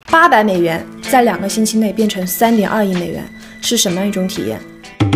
800美元在2个星期内变成3.2亿美元，是什么样一种体验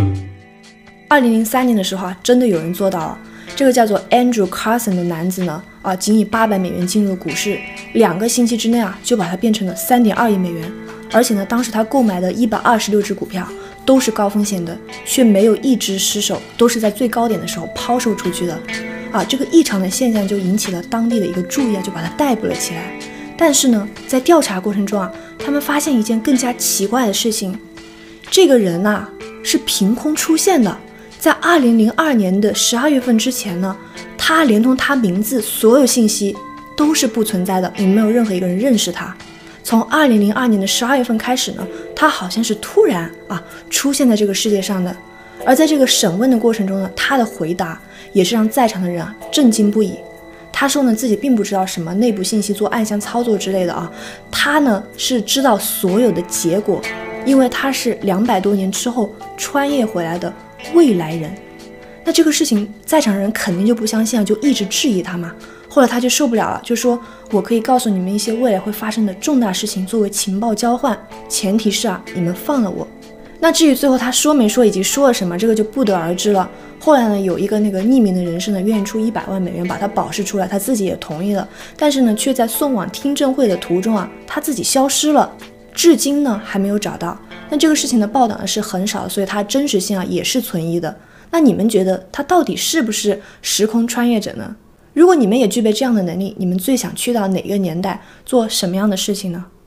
？2003年的时候真的有人做到了。这个叫做 Andrew Carson 的男子呢，仅以800美元进入股市，2个星期之内就把它变成了3.2亿美元。而且呢，当时他购买的126只股票都是高风险的，却没有一只失手，都是在最高点的时候抛售出去的。这个异常的现象就引起了当地的一个注意就把他逮捕了起来。但是呢，在调查过程中他们发现一件更加奇怪的事情，这个人是凭空出现的。在2002年的12月份之前呢，他连同他名字所有信息都是不存在的，也没有任何一个人认识他。从2002年的12月份开始呢，他好像是突然出现在这个世界上的。而在这个审问的过程中呢，他的回答也是让在场的人震惊不已。他说呢，自己并不知道什么内部信息做暗箱操作之类的他呢是知道所有的结果，因为他是200多年之后穿越回来的未来人。那这个事情在场的人肯定就不相信就一直质疑他嘛。后来他就受不了了，就说我可以告诉你们一些未来会发生的重大事情作为情报交换，前提是你们放了我。那至于最后他说没说以及说了什么，这个就不得而知了。后来呢，有一个匿名的人士呢，愿意出100万美元把他保释出来，他自己也同意了，但是呢，却在送往听证会的途中他自己消失了，至今呢还没有找到。那这个事情的报道呢是很少的，所以它真实性也是存疑的。那你们觉得他到底是不是时空穿越者呢？如果你们也具备这样的能力，你们最想去到哪个年代，做什么样的事情呢？